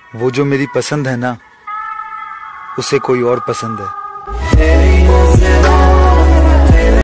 वो जो मेरी पसंद है ना, उसे कोई और पसंद है।